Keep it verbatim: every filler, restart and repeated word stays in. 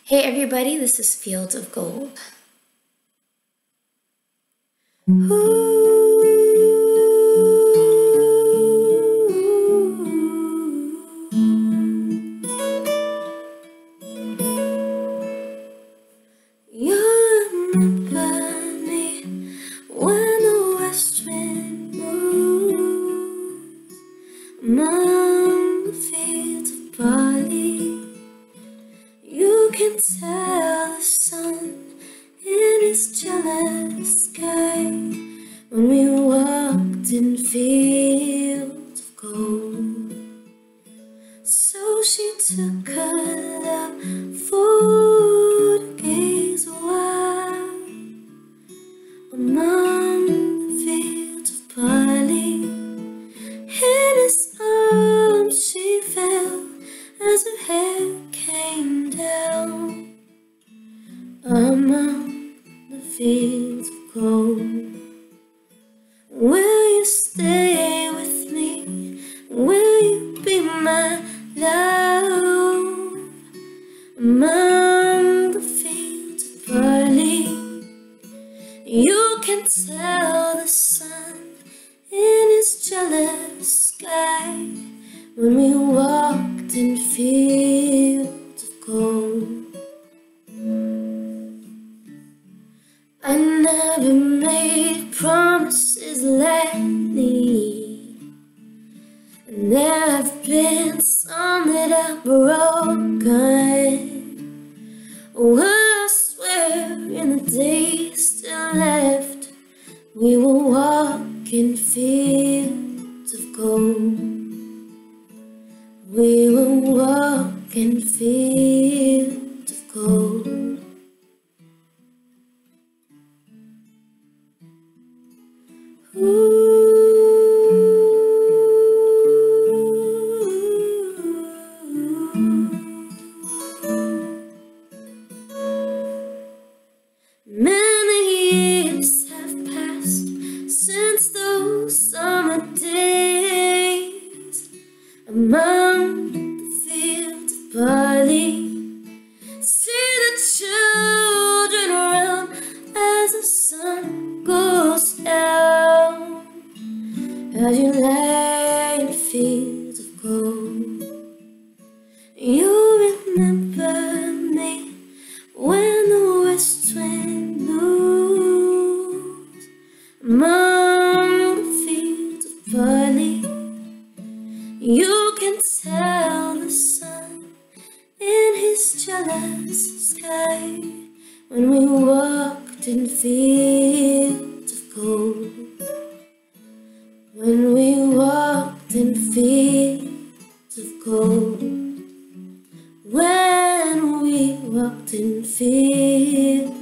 Hey everybody, this is Fields of Gold. Ooh. You remember me when the west wind moves among the fields of barley. You can tell the sun in his jealous sky when we walked in fields of gold. So she took her love for to gaze a while among the fields of barley. In his arms she fell as her hair came down among the fields of gold. Will you stay with me? Will you be my love among the fields of barley? You can tell the sun in his jealous sky when we walked in fields of gold. I never made promises lightly, and there have been some that I've broken. Oh, I swear in the days still left, we will walk in fields of gold. We will walk in fields of gold. Ooh. Many years have passed since those summer days among the fields of barley. See the children run as the sun goes down, as you lay in fields of gold. You remember me when the west wind moves among the fields of barley. You can tell the sun in his jealous sky when we walked in fields of gold. When we walked in fields of gold. When we walked in fields